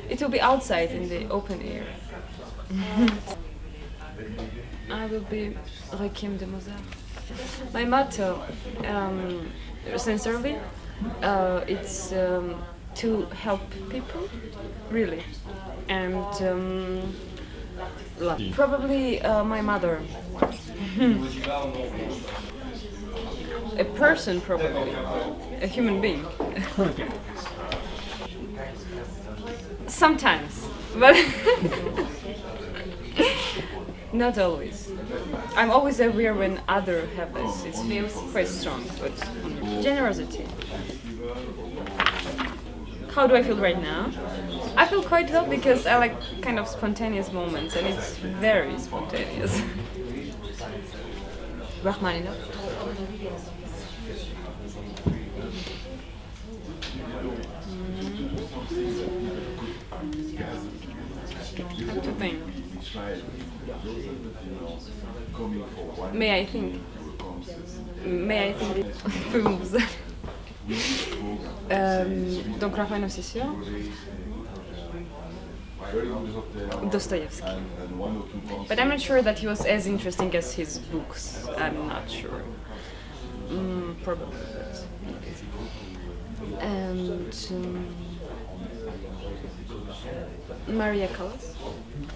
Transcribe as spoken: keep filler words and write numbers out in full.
It will be outside in the open air. I will be Requiem de Mozart. My motto, um, sincerely, uh, it's um, to help people, really, and um, probably uh, my mother. A person, probably, a human being. Sometimes, but not always. I'm always aware when others have this. It feels quite strong, but generosity. How do I feel right now? I feel quite well because I like kind of spontaneous moments, and it's very spontaneous. Rachmaninoff. I have to think. May I think? May I think? euh, donc Rachmaninoff, c'est sûr. Dostoevsky. But I'm not sure that he was as interesting as his books. I'm not sure. Mm, probably. But and um, Maria Callas.